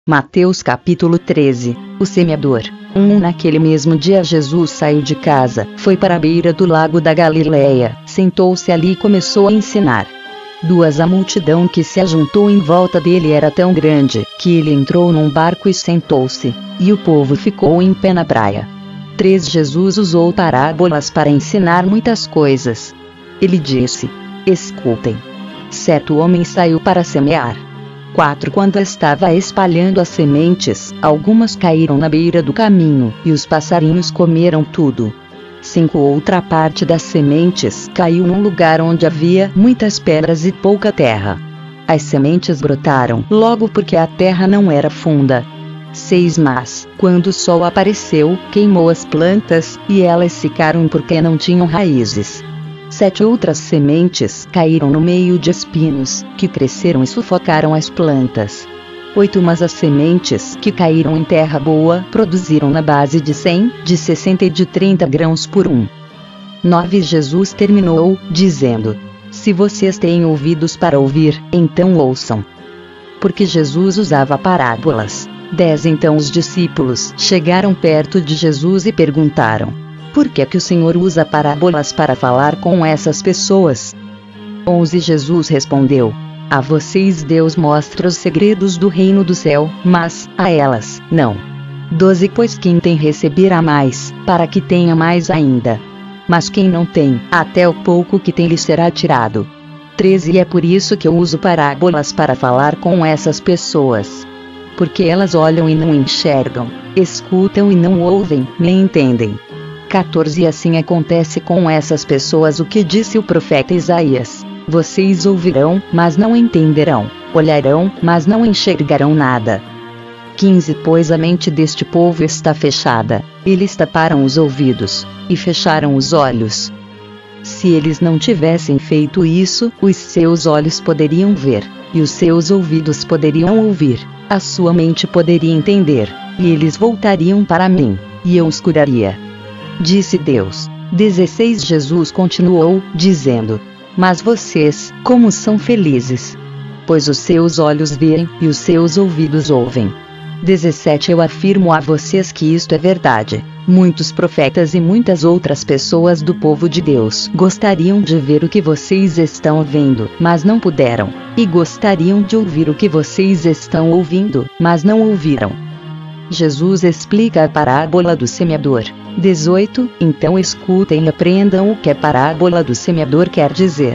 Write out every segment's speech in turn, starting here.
Mateus capítulo 13. O semeador. Naquele mesmo dia Jesus saiu de casa, foi para a beira do lago da Galileia, sentou-se ali e começou a ensinar. A multidão que se ajuntou em volta dele era tão grande, que ele entrou num barco e sentou-se, e o povo ficou em pé na praia. Jesus usou parábolas para ensinar muitas coisas. Ele disse: escutem. Certo homem saiu para semear. Quando estava espalhando as sementes, algumas caíram na beira do caminho, e os passarinhos comeram tudo. Outra parte das sementes caiu num lugar onde havia muitas pedras e pouca terra. As sementes brotaram logo porque a terra não era funda. Mas, quando o sol apareceu, queimou as plantas, e elas secaram porque não tinham raízes. Outras sementes caíram no meio de espinhos, que cresceram e sufocaram as plantas. Mas as sementes que caíram em terra boa produziram na base de 100, de 60 e de 30 grãos por Jesus terminou, dizendo: se vocês têm ouvidos para ouvir, então ouçam. Porque Jesus usava parábolas. Então os discípulos chegaram perto de Jesus e perguntaram: por que o Senhor usa parábolas para falar com essas pessoas? Jesus respondeu: a vocês Deus mostra os segredos do reino do céu, mas a elas, não. Pois quem tem receberá mais, para que tenha mais ainda. Mas quem não tem, até o pouco que tem lhe será tirado. E é por isso que eu uso parábolas para falar com essas pessoas. Porque elas olham e não enxergam, escutam e não ouvem, nem entendem. E assim acontece com essas pessoas o que disse o profeta Isaías: vocês ouvirão, mas não entenderão, olharão, mas não enxergarão nada. Pois a mente deste povo está fechada, eles taparam os ouvidos, e fecharam os olhos. Se eles não tivessem feito isso, os seus olhos poderiam ver, e os seus ouvidos poderiam ouvir, a sua mente poderia entender, e eles voltariam para mim, e eu os curaria. Disse Deus. Jesus continuou, dizendo: mas vocês, como são felizes! Pois os seus olhos veem, e os seus ouvidos ouvem. Eu afirmo a vocês que isto é verdade. Muitos profetas e muitas outras pessoas do povo de Deus gostariam de ver o que vocês estão vendo, mas não puderam. E gostariam de ouvir o que vocês estão ouvindo, mas não ouviram. Jesus explica a parábola do semeador. Então escutem e aprendam o que a parábola do semeador quer dizer.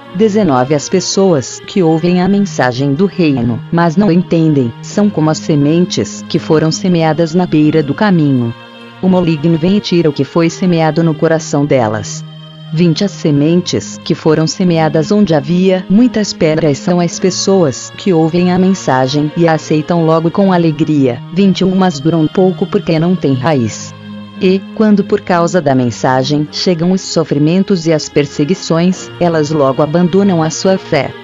As pessoas que ouvem a mensagem do reino, mas não entendem, são como as sementes que foram semeadas na beira do caminho. O maligno vem e tira o que foi semeado no coração delas. As sementes que foram semeadas onde havia muitas pedras são as pessoas que ouvem a mensagem e a aceitam logo com alegria. Mas duram pouco porque não têm raiz. E, quando por causa da mensagem chegam os sofrimentos e as perseguições, elas logo abandonam a sua fé.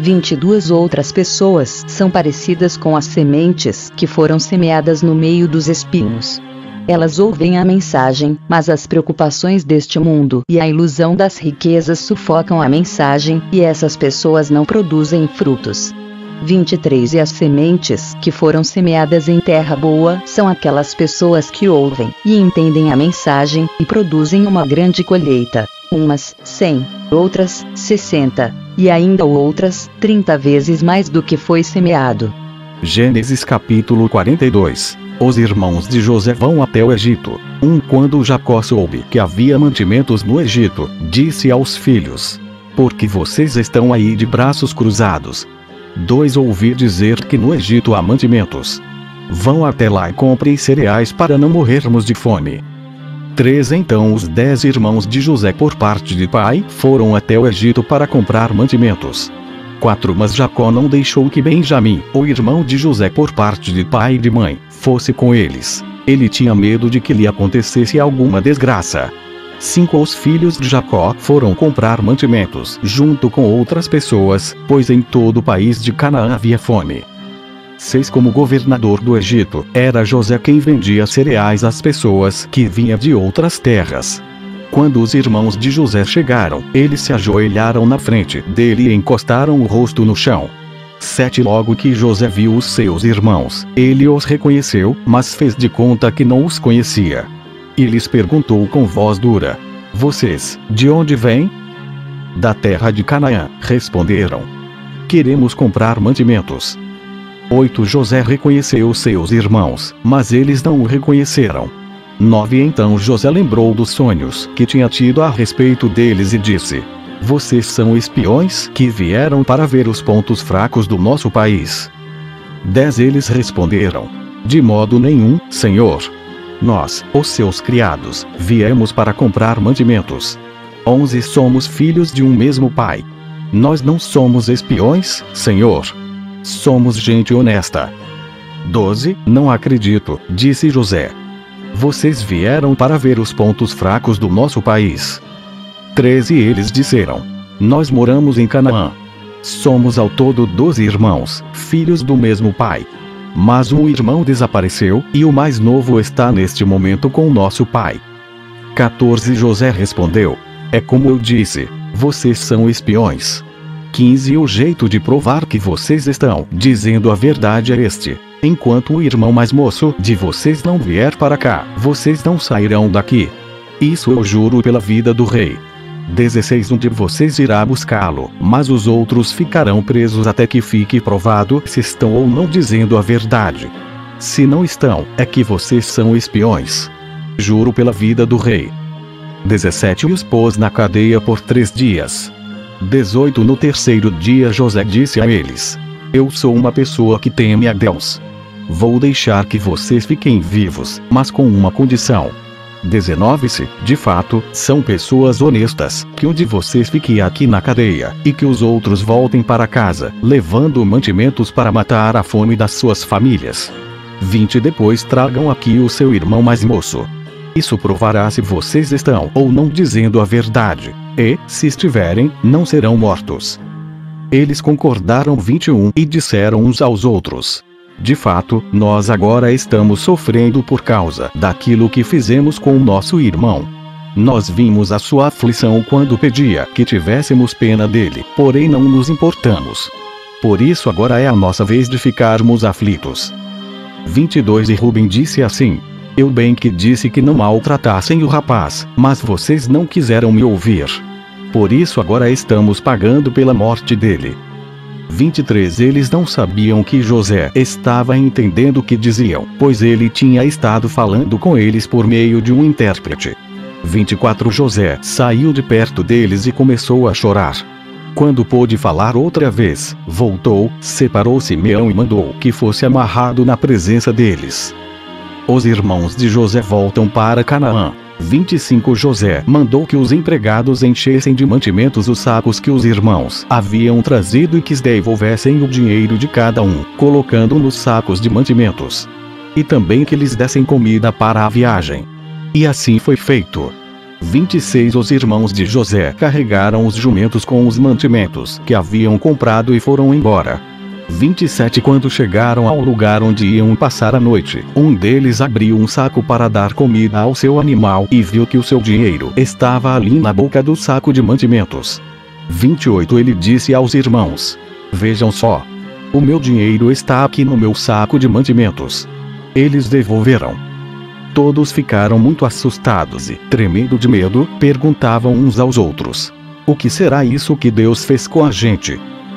22 outras pessoas são parecidas com as sementes que foram semeadas no meio dos espinhos. Elas ouvem a mensagem, mas as preocupações deste mundo e a ilusão das riquezas sufocam a mensagem, e essas pessoas não produzem frutos. E as sementes que foram semeadas em terra boa são aquelas pessoas que ouvem e entendem a mensagem e produzem uma grande colheita. Umas 100, outras 60, e ainda outras 30 vezes mais do que foi semeado. Gênesis capítulo 42. Os irmãos de José vão até o Egito. Quando Jacó soube que havia mantimentos no Egito, disse aos filhos: por que vocês estão aí de braços cruzados? Ouvi dizer que no Egito há mantimentos. Vão até lá e comprem cereais para não morrermos de fome. Então os 10 irmãos de José por parte de pai foram até o Egito para comprar mantimentos. Mas Jacó não deixou que Benjamim, o irmão de José por parte de pai e de mãe, fosse com eles. Ele tinha medo de que lhe acontecesse alguma desgraça. Os filhos de Jacó foram comprar mantimentos junto com outras pessoas, pois em todo o país de Canaã havia fome. Como governador do Egito, era José quem vendia cereais às pessoas que vinham de outras terras. Quando os irmãos de José chegaram, eles se ajoelharam na frente dele e encostaram o rosto no chão. 7 Logo que José viu os seus irmãos, ele os reconheceu, mas fez de conta que não os conhecia. E lhes perguntou com voz dura: Vocês, de onde vêm? Da terra de Canaã, responderam. Queremos comprar mantimentos. 8 José reconheceu seus irmãos, mas eles não o reconheceram. 9 Então José lembrou dos sonhos que tinha tido a respeito deles e disse: Vocês são espiões que vieram para ver os pontos fracos do nosso país. 10 Eles responderam: De modo nenhum, Senhor. Nós, os seus criados, viemos para comprar mantimentos. 11 Somos filhos de um mesmo pai. Nós não somos espiões, Senhor. Somos gente honesta. 12 Não acredito, disse José. Vocês vieram para ver os pontos fracos do nosso país. 13 Eles disseram: Nós moramos em Canaã. Somos ao todo 12 irmãos, filhos do mesmo pai. Mas um irmão desapareceu, e o mais novo está neste momento com o nosso pai. 14 José respondeu: É como eu disse, vocês são espiões. 15 O jeito de provar que vocês estão dizendo a verdade é este: enquanto o irmão mais moço de vocês não vier para cá, vocês não sairão daqui. Isso eu juro pela vida do rei. 16 Um de vocês irá buscá-lo, mas os outros ficarão presos até que fique provado se estão ou não dizendo a verdade. Se não estão, é que vocês são espiões. Juro pela vida do rei. 17 Os pôs na cadeia por 3 dias. 18 No terceiro dia José disse a eles: Eu sou uma pessoa que teme a Deus. Vou deixar que vocês fiquem vivos, mas com uma condição. 19 Se, de fato, são pessoas honestas, que um de vocês fique aqui na cadeia, e que os outros voltem para casa, levando mantimentos para matar a fome das suas famílias. 20 Depois tragam aqui o seu irmão mais moço. Isso provará se vocês estão ou não dizendo a verdade, e, se estiverem, não serão mortos. Eles concordaram. 21 E disseram uns aos outros: De fato, nós agora estamos sofrendo por causa daquilo que fizemos com o nosso irmão. Nós vimos a sua aflição quando pedia que tivéssemos pena dele, porém não nos importamos. Por isso agora é a nossa vez de ficarmos aflitos. 22 E Rubem disse assim: Eu bem que disse que não maltratassem o rapaz, mas vocês não quiseram me ouvir. Por isso agora estamos pagando pela morte dele. 23 Eles não sabiam que José estava entendendo o que diziam, pois ele tinha estado falando com eles por meio de um intérprete. 24 José saiu de perto deles e começou a chorar. Quando pôde falar outra vez, voltou, separou Simeão e mandou que fosse amarrado na presença deles. Os irmãos de José voltam para Canaã. 25 José mandou que os empregados enchessem de mantimentos os sacos que os irmãos haviam trazido e que devolvessem o dinheiro de cada um, colocando nos sacos de mantimentos. E também que lhes dessem comida para a viagem. E assim foi feito. 26 Os irmãos de José carregaram os jumentos com os mantimentos que haviam comprado e foram embora. 27 Quando chegaram ao lugar onde iam passar a noite, um deles abriu um saco para dar comida ao seu animal e viu que o seu dinheiro estava ali na boca do saco de mantimentos. 28 Ele disse aos irmãos: Vejam só. O meu dinheiro está aqui no meu saco de mantimentos. Eles devolveram. Todos ficaram muito assustados e, tremendo de medo, perguntavam uns aos outros: O que será isso que Deus fez com a gente?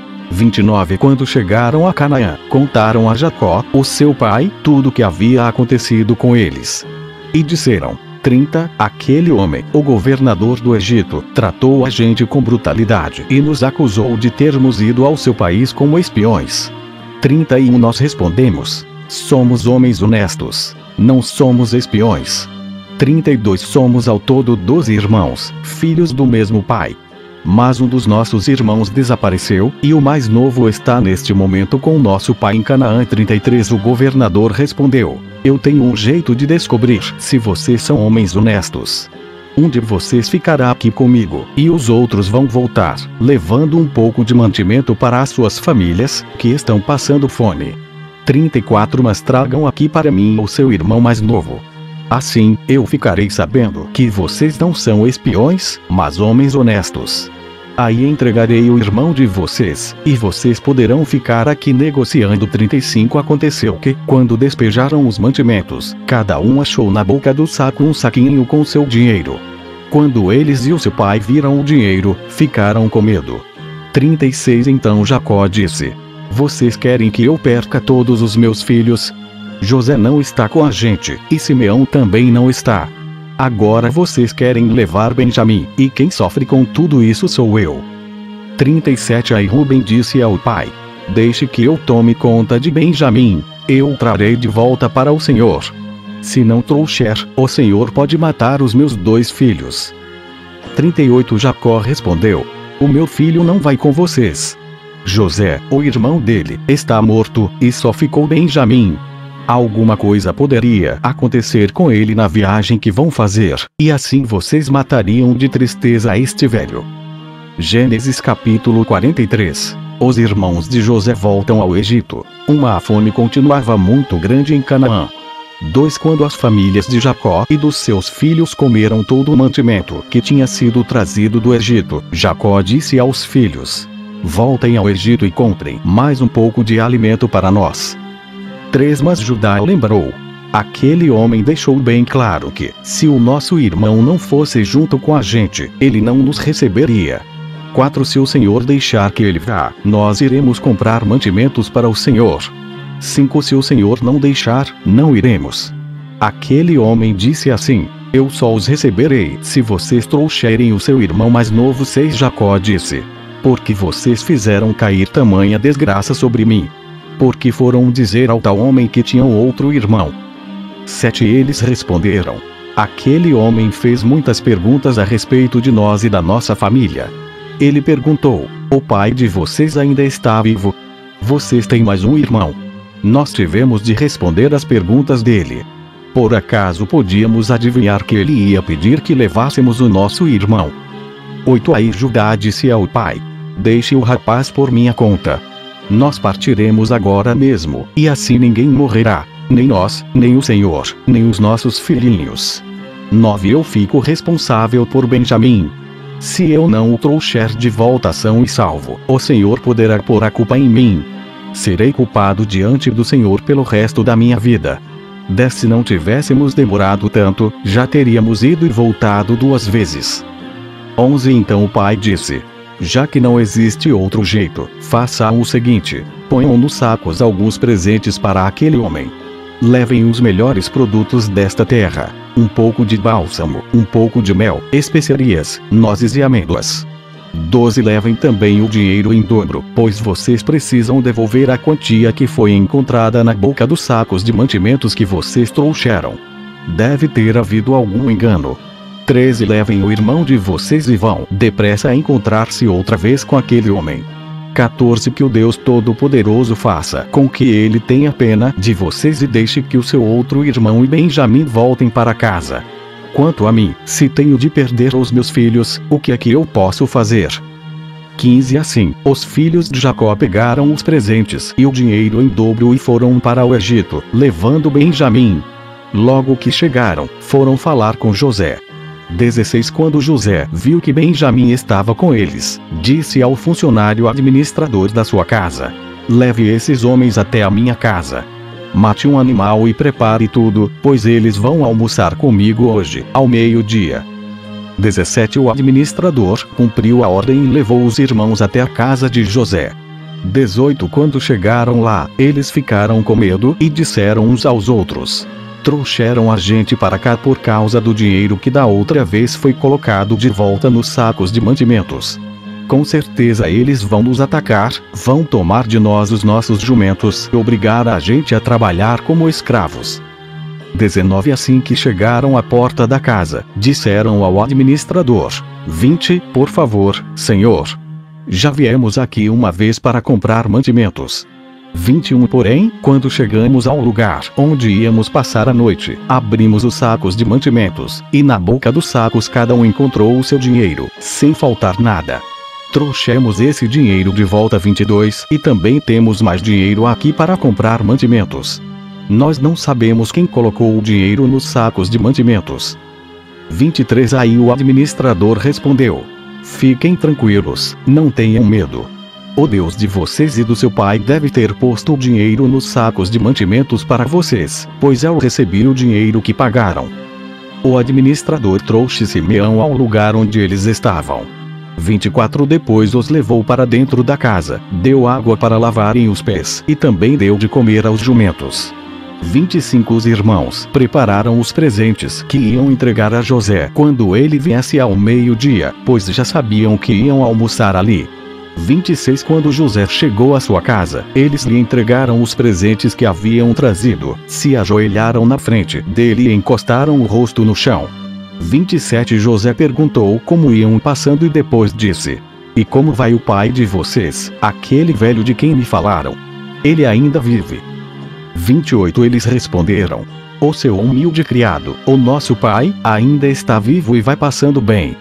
29 Quando chegaram a Canaã, contaram a Jacó, o seu pai, tudo o que havia acontecido com eles. E disseram: 30 Aquele homem, o governador do Egito, tratou a gente com brutalidade e nos acusou de termos ido ao seu país como espiões. 31 Nós respondemos: Somos homens honestos, não somos espiões. 32 Somos ao todo 12 irmãos, filhos do mesmo pai. Mas um dos nossos irmãos desapareceu, e o mais novo está neste momento com o nosso pai em Canaã. 33 O governador respondeu: Eu tenho um jeito de descobrir se vocês são homens honestos. Um de vocês ficará aqui comigo, e os outros vão voltar, levando um pouco de mantimento para as suas famílias, que estão passando fome. 34 Mas tragam aqui para mim o seu irmão mais novo. Assim, eu ficarei sabendo que vocês não são espiões, mas homens honestos. Aí entregarei o irmão de vocês, e vocês poderão ficar aqui negociando. 35 Aconteceu que, quando despejaram os mantimentos, cada um achou na boca do saco um saquinho com seu dinheiro. Quando eles e o seu pai viram o dinheiro, ficaram com medo. 36 Então Jacó disse: Vocês querem que eu perca todos os meus filhos? José não está com a gente, e Simeão também não está. Agora vocês querem levar Benjamim, e quem sofre com tudo isso sou eu. 37 Aí Rubem disse ao pai: Deixe que eu tome conta de Benjamim, eu o trarei de volta para o Senhor. Se não trouxer, o Senhor pode matar os meus 2 filhos. 38 Jacó respondeu: O meu filho não vai com vocês. José, o irmão dele, está morto, e só ficou Benjamim. Alguma coisa poderia acontecer com ele na viagem que vão fazer, e assim vocês matariam de tristeza este velho. Gênesis capítulo 43. Os irmãos de José voltam ao Egito. A fome continuava muito grande em Canaã. 2 Quando as famílias de Jacó e dos seus filhos comeram todo o mantimento que tinha sido trazido do Egito, Jacó disse aos filhos: Voltem ao Egito e comprem mais um pouco de alimento para nós. 3 Mas Judá lembrou: Aquele homem deixou bem claro que, se o nosso irmão não fosse junto com a gente, ele não nos receberia. 4 Se o Senhor deixar que ele vá, nós iremos comprar mantimentos para o Senhor. 5 Se o Senhor não deixar, não iremos. Aquele homem disse assim: Eu só os receberei se vocês trouxerem o seu irmão mais novo. 6 Jacó disse: Porque vocês fizeram cair tamanha desgraça sobre mim? Porque foram dizer ao tal homem que tinham outro irmão. 7 Eles responderam: Aquele homem fez muitas perguntas a respeito de nós e da nossa família. Ele perguntou: O pai de vocês ainda está vivo? Vocês têm mais um irmão? Nós tivemos de responder às perguntas dele. Por acaso podíamos adivinhar que ele ia pedir que levássemos o nosso irmão? 8 Aí Judá disse ao pai: Deixe o rapaz por minha conta. Nós partiremos agora mesmo, e assim ninguém morrerá, nem nós, nem o Senhor, nem os nossos filhinhos. 9 Eu fico responsável por Benjamim. Se eu não o trouxer de volta são e salvo, o Senhor poderá pôr a culpa em mim. Serei culpado diante do Senhor pelo resto da minha vida. 10 Se não tivéssemos demorado tanto, já teríamos ido e voltado 2 vezes. 11 Então o pai disse: Já que não existe outro jeito, façam o seguinte: ponham nos sacos alguns presentes para aquele homem. Levem os melhores produtos desta terra, um pouco de bálsamo, um pouco de mel, especiarias, nozes e amêndoas. 12 Levem também o dinheiro em dobro, pois vocês precisam devolver a quantia que foi encontrada na boca dos sacos de mantimentos que vocês trouxeram. Deve ter havido algum engano. 13 Levem o irmão de vocês e vão depressa encontrar-se outra vez com aquele homem. 14 Que o Deus Todo-Poderoso faça com que ele tenha pena de vocês e deixe que o seu outro irmão e Benjamim voltem para casa. Quanto a mim, se tenho de perder os meus filhos, o que é que eu posso fazer? 15 Assim, os filhos de Jacó pegaram os presentes e o dinheiro em dobro e foram para o Egito, levando Benjamim. Logo que chegaram, foram falar com José. 16 Quando José viu que Benjamim estava com eles, disse ao funcionário administrador da sua casa: Leve esses homens até a minha casa. Mate um animal e prepare tudo, pois eles vão almoçar comigo hoje, ao meio-dia. 17 O administrador cumpriu a ordem e levou os irmãos até a casa de José. 18 Quando chegaram lá, eles ficaram com medo e disseram uns aos outros: Trouxeram a gente para cá por causa do dinheiro que da outra vez foi colocado de volta nos sacos de mantimentos. Com certeza eles vão nos atacar, vão tomar de nós os nossos jumentos e obrigar a gente a trabalhar como escravos. 19 Assim que chegaram à porta da casa, disseram ao administrador: 20 Por favor, senhor. Já viemos aqui uma vez para comprar mantimentos. 21 Porém, quando chegamos ao lugar onde íamos passar a noite, abrimos os sacos de mantimentos, e na boca dos sacos cada um encontrou o seu dinheiro, sem faltar nada. Trouxemos esse dinheiro de volta. 22 E também temos mais dinheiro aqui para comprar mantimentos. Nós não sabemos quem colocou o dinheiro nos sacos de mantimentos. 23 Aí o administrador respondeu: Fiquem tranquilos, não tenham medo. O Deus de vocês e do seu pai deve ter posto o dinheiro nos sacos de mantimentos para vocês, pois eu recebi o dinheiro que pagaram. O administrador trouxe Simeão ao lugar onde eles estavam. 24 Depois os levou para dentro da casa, deu água para lavarem os pés e também deu de comer aos jumentos. 25 Os irmãos prepararam os presentes que iam entregar a José quando ele viesse ao meio-dia, pois já sabiam que iam almoçar ali. 26 Quando José chegou à sua casa, eles lhe entregaram os presentes que haviam trazido, se ajoelharam na frente dele e encostaram o rosto no chão. 27 José perguntou como iam passando e depois disse: E como vai o pai de vocês, aquele velho de quem me falaram? Ele ainda vive. 28 Eles responderam: O seu humilde criado, o nosso pai, ainda está vivo e vai passando bem.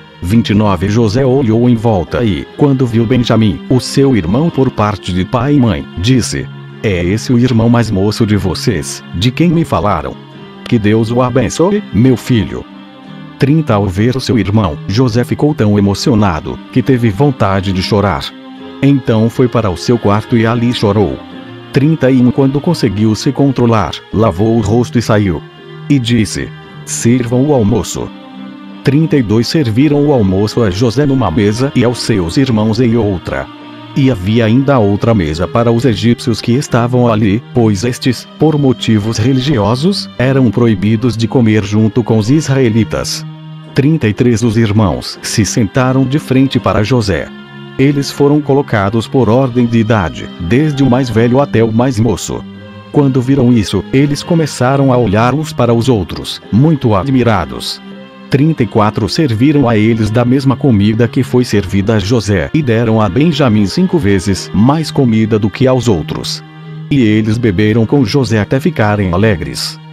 29 José olhou em volta e, quando viu Benjamim, o seu irmão por parte de pai e mãe, disse: É esse o irmão mais moço de vocês, de quem me falaram? Que Deus o abençoe, meu filho. 30 Ao ver o seu irmão, José ficou tão emocionado, que teve vontade de chorar. Então foi para o seu quarto e ali chorou. 31 Quando conseguiu se controlar, lavou o rosto e saiu. E disse: Sirvam o almoço. 32 Serviram o almoço a José numa mesa e aos seus irmãos em outra. E havia ainda outra mesa para os egípcios que estavam ali, pois estes, por motivos religiosos, eram proibidos de comer junto com os israelitas. 33 Os irmãos se sentaram de frente para José. Eles foram colocados por ordem de idade, desde o mais velho até o mais moço. Quando viram isso, eles começaram a olhar uns para os outros, muito admirados. 34 Serviram a eles da mesma comida que foi servida a José e deram a Benjamim 5 vezes mais comida do que aos outros. E eles beberam com José até ficarem alegres.